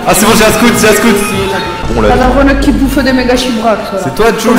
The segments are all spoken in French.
Ah c'est bon, j'ai un scout, j'ai un scout. Bon T'as là. la Renault qui bouffe des méga chibrax. C'est toi Jules.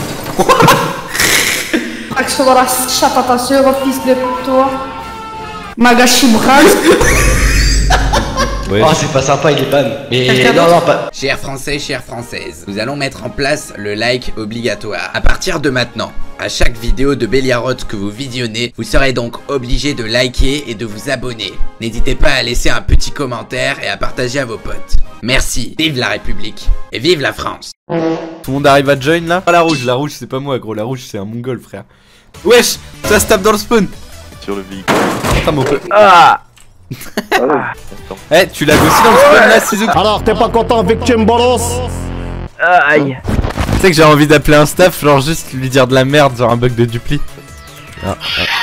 Action dans la chatte à ta soeur, fils de toi. Maga chibrax. Ouais. Oh, c'est pas sympa, il est ban. Mais non, non, pas. Chers Français, chères Françaises, nous allons mettre en place le like obligatoire. À partir de maintenant, à chaque vidéo de Béliarot que vous visionnez, vous serez donc obligé de liker et de vous abonner. N'hésitez pas à laisser un petit commentaire et à partager à vos potes. Merci, vive la République et vive la France. Tout le monde arrive à join là. Ah la rouge c'est pas moi gros, la rouge c'est un mongol frère. Wesh, ça se tape dans le spawn. Sur le véhicule. Putain mon pote. Ah. Eh, tu l'as aussi dans le spawn là, Suzuki. Alors, t'es pas content avec Timbolos? Aïe. Tu sais que j'ai envie d'appeler un staff, genre juste lui dire de la merde, genre un bug de dupli. Ah,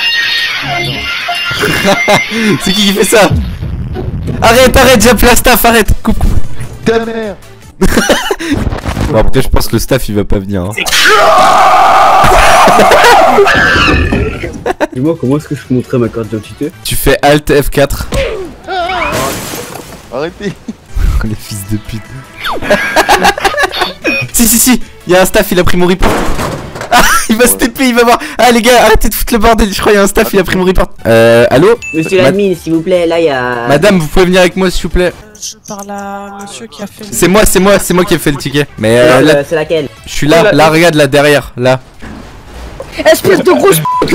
c'est qui fait ça? Arrête, j'ai appelé un staff, arrête, coupe. Ta mère. Bon après je pense que le staff il va pas venir hein. Dis-moi comment est-ce que je peux montrer ma carte d'identité? Tu fais Alt F4. Arrêtez. Les fils de pute. Si, il y a un staff, il a pris mon report. Ah, il va se TP, il va voir. Ah les gars, arrêtez de foutre le bordel, je crois qu'il y a un staff, il a pris mon report. Allô? Monsieur l'admin, s'il vous plaît, là il y a... Madame, vous pouvez venir avec moi s'il vous plaît? Je parle à monsieur qui a fait... C'est moi qui ai fait le ticket. Mais là, c'est laquelle? je suis là, là regarde là derrière, là. Espèce de grosse p***.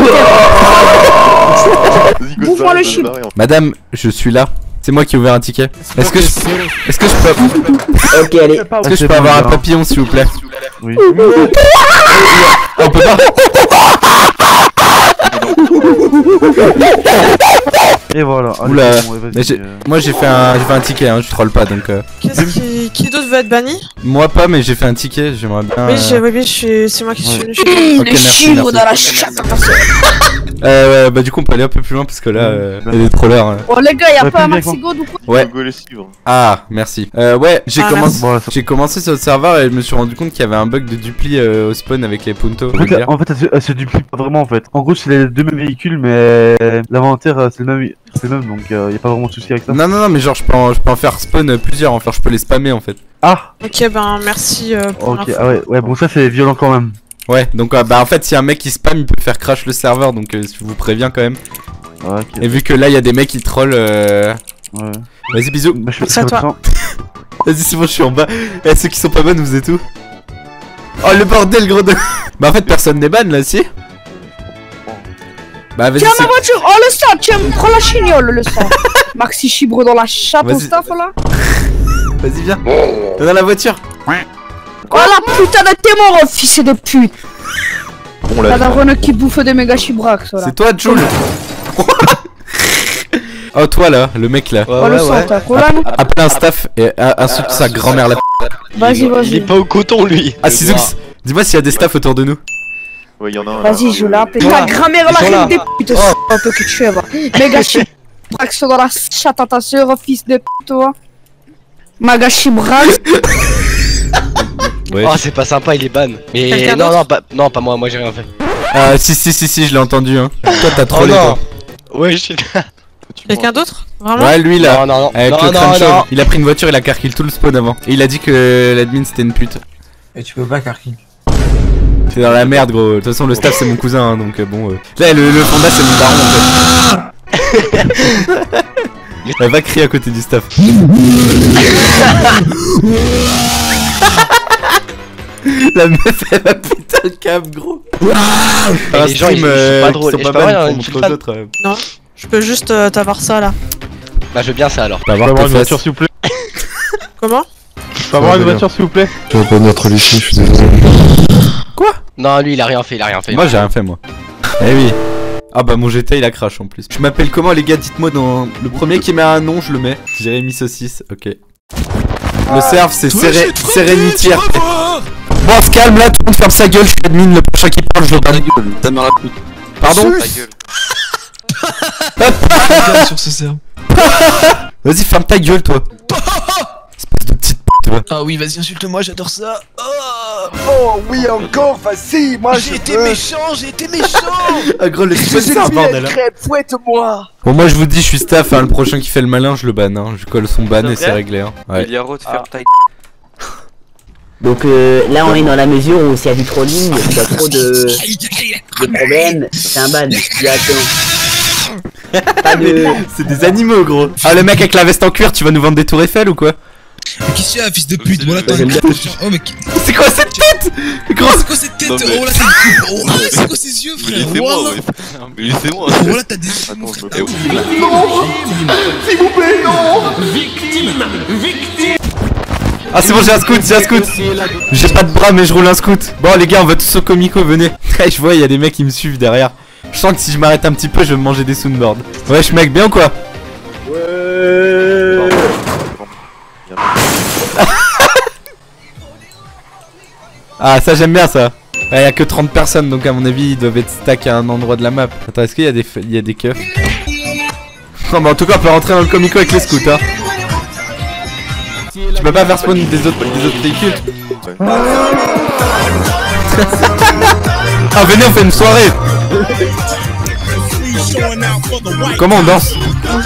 Bouffe-moi le chip. Madame, je suis là. C'est moi qui ai ouvert un ticket. Est-ce que je peux... Ok, allez. Est-ce que je peux avoir un papillon s'il vous plaît? Oui. On peut pas. Et voilà. Allez, Oula, bon, ouais, mais vas-y, moi j'ai fait un ticket, hein, je troll pas donc. Qui d'autre veut être banni? Moi pas, mais j'ai fait un ticket, j'aimerais bien. Oui, c'est moi qui suis venu. Ok, Les merci, chibres merci. dans la chatte à ta soeur. Ouais, bah du coup on peut aller un peu plus loin parce que là, il y a des trollers. Oh les gars, y'a Ouais, pas un plus maxi god ou quoi? Ouais. Go les suivre. Ah, merci. Ouais, Merci. j'ai commencé sur le serveur et je me suis rendu compte qu'il y avait un bug de dupli au spawn avec les puntos. En fait, elle se duplique pas vraiment en fait. En gros, c'est les deux mêmes véhicules, mais l'inventaire c'est le même, donc y a pas vraiment de souci avec ça. Non, mais genre je peux en faire spawn plusieurs, enfin je peux les spammer en fait. Ah. Ok, ben merci pour Ok, l'info. ah ouais, bon ça c'est violent quand même. Ouais, donc bah en fait si un mec qui spam il peut faire crash le serveur, donc je vous préviens quand même. Ouais, ok. Et vu que là il y a des mecs qui trollent, Ouais. vas-y bisous. Bah, C'est à toi. Vas-y c'est bon, je suis en bas. Eh, ceux qui sont pas bonnes, vous êtes où? Oh le bordel gros de... Bah en fait personne n'est ban là, si. Bah vas-y. Tiens ma voiture, oh le sang, tiens, prends la chignole le sang. Maxi chibre dans la chatte au staff là. Vas-y viens. T'es dans la voiture. Oh la putain de t'es mort, fils de pute. Bon T'as là. la Renault qui bouffe des méga chibrax là. C'est toi Jules. Oh toi là, le mec là. Oh le sang, t'as quoi là? Appelle un staff et insulte sa grand-mère là. Vas-y, Il est vas-y. pas au coton, lui. Ah Sizux, dis-moi s'il y a des staffs autour de nous. Ouais, y'en a un. Vas-y, je l'appelle. Ta grand-mère Ils sont la là. reine des putes, un peu que tu es, va. Méga chibrax dans la chatte à ta soeur, fils de pute, toi. Maga chibrax. Ouais. Oh, c'est pas sympa, il est ban. Mais Quelqu'un non, pas moi, moi j'ai rien fait. Ah si, je l'ai entendu hein. Toi t'as trollé Oh, toi. Ouais, je suis là. Quelqu'un d'autre? Vraiment? Ouais lui là. Non, Avec non, le crâne non, chauve. non. Il a pris une voiture, il a carkill tout le spawn avant. Et il a dit que l'admin c'était une pute. Et tu peux pas carquer. C'est dans la merde gros. De toute façon le staff c'est mon cousin hein, donc bon. Là le Fonda c'est mon daron en fait. Elle va crier à côté du staff. La meuf elle va péter un câble gros. Un les gens, ils sont pas drôles. Et je peux avoir ban une pour petite montrer aux fan. autres. Non. Je peux juste t'avoir ça là. Bah, je veux bien ça alors. T'as voir tes fesses. s'il vous plaît. Comment? Je peux avoir une voiture s'il vous plaît. Je vais pas venir trop lécher, je suis désolé. Non, lui il a rien fait, Moi j'ai rien fait moi. Eh oui. Ah bah mon GT il a crash en plus. Je m'appelle comment les gars? Dites-moi dans le premier qui met un nom je le mets. Jérémy Saucisse, ok. Le serve c'est Serenity RP. Bon on se calme là, tout le monde ferme sa gueule, je suis admin, le prochain qui parle je le bannis. Ta mère la pute. Pardon? Sur ce serve. Vas-y ferme ta gueule toi. Espèce de petite pute toi. Ah oui, vas-y, insulte-moi, j'adore ça. Oh oui, encore, vas-y, moi j'ai été méchant, j'ai été méchant. Ah gros, le sponsor, bordel. Fouette-moi. Bon, moi je vous dis, je suis staff, hein, le prochain qui fait le malin, je le banne, hein. Je colle son ban et c'est réglé, hein. Ouais. Donc là on est dans la mesure où s'il y a du trolling, il y a trop de problèmes, c'est un ban directement. Pas de... C'est des animaux gros. Ah le mec avec la veste en cuir, tu vas nous vendre des tours Eiffel ou quoi? Mais qu'est-ce qu'il y a, fils de pute? Voilà, t'as oh mec. C'est quoi cette tête? Gros, c'est quoi cette tête? Oh là t'as oh, c'est quoi ces yeux frère? Laissez-moi. Oh là t'as des yeux mon frère. Non, s'il vous plaît, non. Victime. Ah c'est bon, j'ai un scout, J'ai pas de bras mais je roule un scout. Bon les gars, on va tous au Comico, venez. Je vois, il y a des mecs qui me suivent derrière. Je sens que si je m'arrête un petit peu, je vais me manger des soundboards. Wesh mec, bien ou quoi? Ouais. Ah ça j'aime bien ça. Ouais, y a que 30 personnes donc à mon avis ils doivent être stack à un endroit de la map. Attends, est-ce qu'il y a des keufs? Non mais en tout cas on peut rentrer dans le Comico avec les scouts hein. Tu peux pas faire spawn des autres véhicules. Ah venez on fait une soirée. Comment on danse?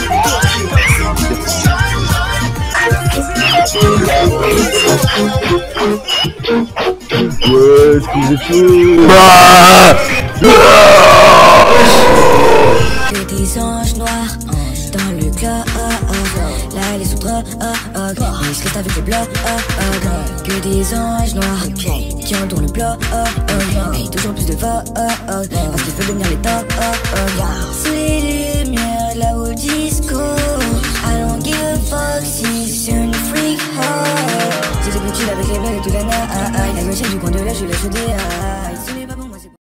Ouais, est-ce que vous êtes chaud? Que des anges noirs dans le club. Là elle est sous drogue. Mais je reste avec le bloc. Que des anges noirs qui ont dans le bloc. Et toujours plus de voix. Parce qu'il faut devenir les top. Sous les lumières, là au disco. I don't give a fuck si c'est une freak hoe. J'ai des boutiques avec les blagues et tout la night. La gauche du coin de là, je l'ai chaudé.